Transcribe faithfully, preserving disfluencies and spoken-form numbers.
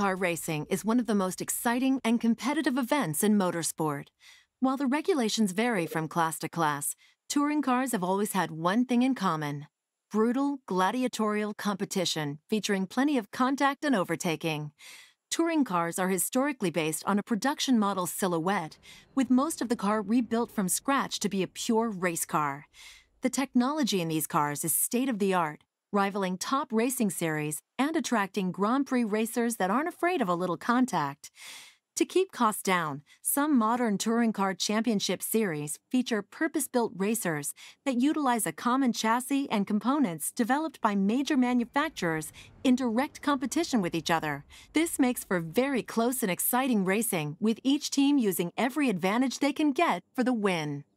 car racing is one of the most exciting and competitive events in motorsport. While the regulations vary from class to class, touring cars have always had one thing in common: brutal, gladiatorial competition featuring plenty of contact and overtaking. Touring cars are historically based on a production model silhouette, with most of the car rebuilt from scratch to be a pure race car. The technology in these cars is state-of-the-art, rivaling top racing series and attracting Grand Prix racers that aren't afraid of a little contact. To keep costs down, some modern touring car championship series feature purpose-built racers that utilize a common chassis and components developed by major manufacturers in direct competition with each other. This makes for very close and exciting racing, with each team using every advantage they can get for the win.